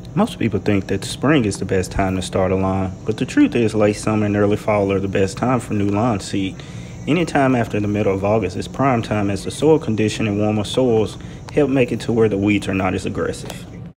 Most people think that spring is the best time to start a lawn, but the truth is late summer and early fall are the best time for new lawn seed. Anytime after the middle of August is prime time as the soil condition and warmer soils help make it to where the weeds are not as aggressive.